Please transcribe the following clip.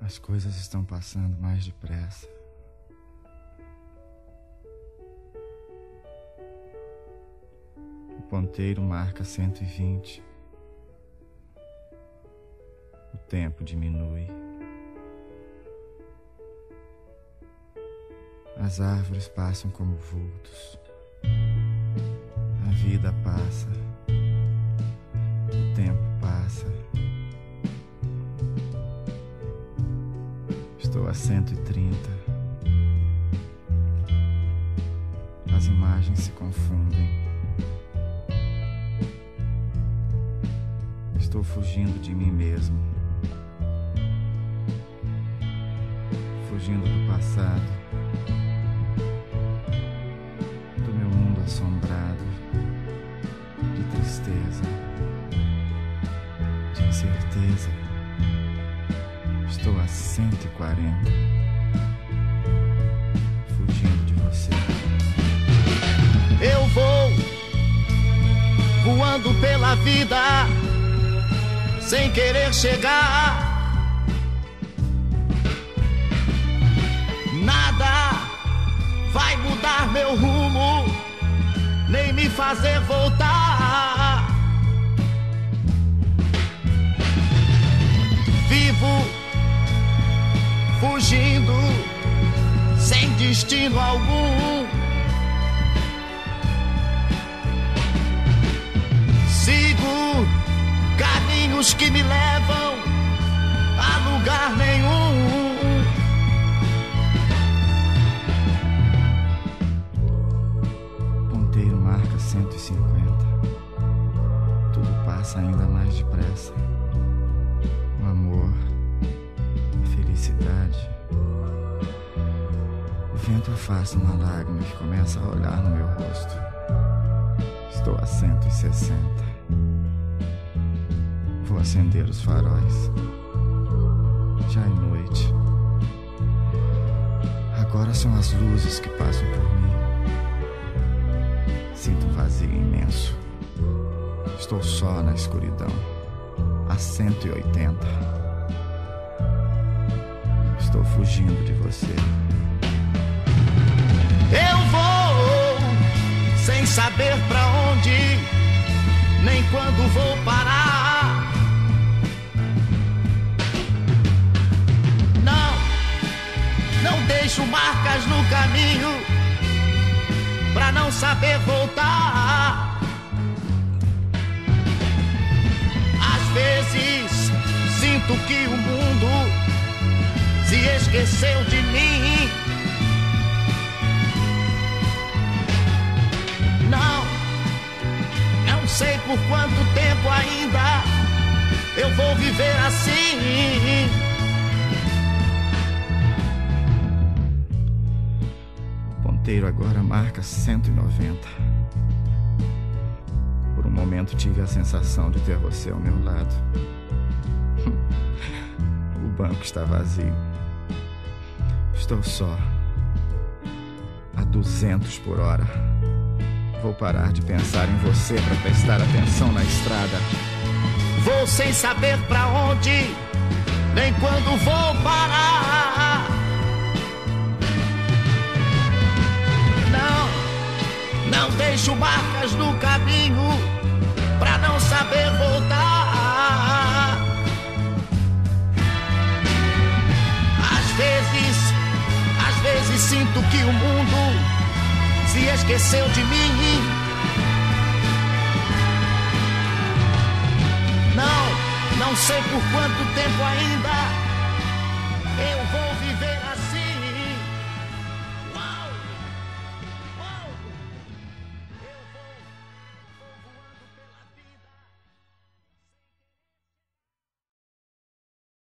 As coisas estão passando mais depressa. O ponteiro marca 120. O tempo diminui. As árvores passam como vultos. A vida passa. O tempo passa. Estou a 130. As imagens se confundem. Estou fugindo de mim mesmo. Fugindo do passado. Do meu mundo assombrado. De tristeza. De incerteza. Estou a 140. Fugindo de você. Eu vou voando pela vida sem querer chegar. Nada vai mudar meu rumo, nem me fazer voltar. Vivo fugindo sem destino algum. Sigo caminhos que me levam a lugar nenhum. Ponteiro marca 150. Tudo passa ainda mais depressa. O amor, a felicidade. O vento afasta uma lágrima que começa a olhar no meu rosto. Estou a 160. Vou acender os faróis. Já é noite. Agora são as luzes que passam por mim. Sinto um vazio imenso. Estou só na escuridão. A 180. Estou fugindo de você. Eu vou sem saber pra onde, nem quando vou parar. Não deixo marcas no caminho pra não saber voltar. Às vezes sinto que o mundo se esqueceu de mim. Não sei por quanto tempo ainda eu vou viver assim. O ponteiro agora marca 190. Por um momento tive a sensação de ter você ao meu lado. O banco está vazio. Estou só. A 200 por hora. Vou parar de pensar em você para prestar atenção na estrada. Vou sem saber pra onde, nem quando vou parar. Não deixo marcas no caminho pra não saber voltar. Às vezes sinto que o mundo se esqueceu de mim. Não sei por quanto tempo ainda eu vou